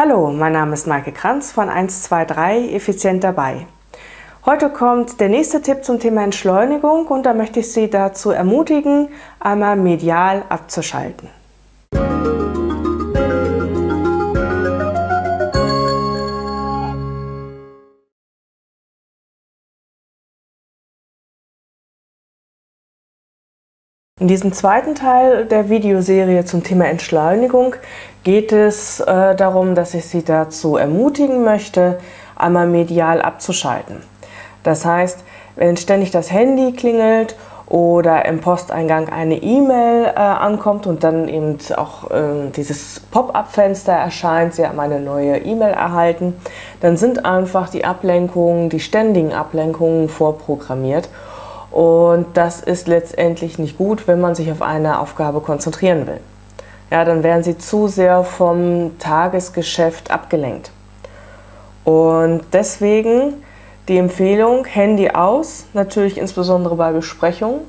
Hallo, mein Name ist Maike Kranz von 123 Effizient dabei. Heute kommt der nächste Tipp zum Thema Entschleunigung und da möchte ich Sie dazu ermutigen, einmal medial abzuschalten. In diesem zweiten Teil der Videoserie zum Thema Entschleunigung geht es darum, dass ich Sie dazu ermutigen möchte, einmal medial abzuschalten. Das heißt, wenn ständig das Handy klingelt oder im Posteingang eine E-Mail ankommt und dann eben auch dieses Pop-up-Fenster erscheint, Sie haben eine neue E-Mail erhalten, dann sind einfach die Ablenkungen, die ständigen Ablenkungen vorprogrammiert. Und das ist letztendlich nicht gut, wenn man sich auf eine Aufgabe konzentrieren will. Ja, dann werden Sie zu sehr vom Tagesgeschäft abgelenkt. Und deswegen die Empfehlung, Handy aus, natürlich insbesondere bei Besprechungen.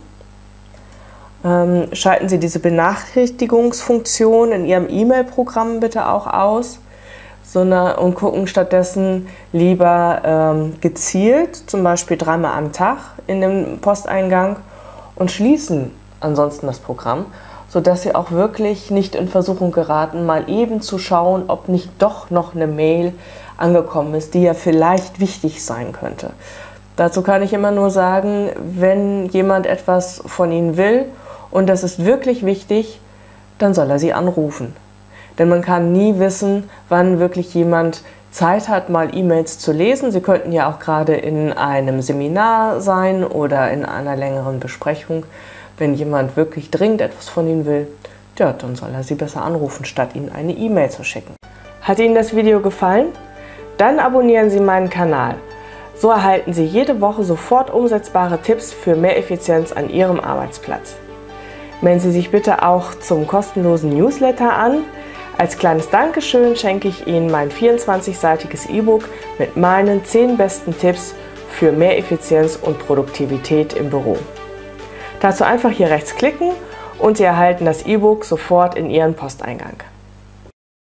Schalten Sie diese Benachrichtigungsfunktion in Ihrem E-Mail-Programm bitte auch aus. Und gucken stattdessen lieber gezielt, zum Beispiel 3-mal am Tag in dem Posteingang und schließen ansonsten das Programm, sodass Sie auch wirklich nicht in Versuchung geraten, mal eben zu schauen, ob nicht doch noch eine Mail angekommen ist, die ja vielleicht wichtig sein könnte. Dazu kann ich immer nur sagen, wenn jemand etwas von Ihnen will und das ist wirklich wichtig, dann soll er Sie anrufen. Denn man kann nie wissen, wann wirklich jemand Zeit hat, mal E-Mails zu lesen. Sie könnten ja auch gerade in einem Seminar sein oder in einer längeren Besprechung. Wenn jemand wirklich dringend etwas von Ihnen will, ja, dann soll er Sie besser anrufen, statt Ihnen eine E-Mail zu schicken. Hat Ihnen das Video gefallen? Dann abonnieren Sie meinen Kanal. So erhalten Sie jede Woche sofort umsetzbare Tipps für mehr Effizienz an Ihrem Arbeitsplatz. Melden Sie sich bitte auch zum kostenlosen Newsletter an. Als kleines Dankeschön schenke ich Ihnen mein 24-seitiges E-Book mit meinen 10 besten Tipps für mehr Effizienz und Produktivität im Büro. Dazu einfach hier rechts klicken und Sie erhalten das E-Book sofort in Ihren Posteingang.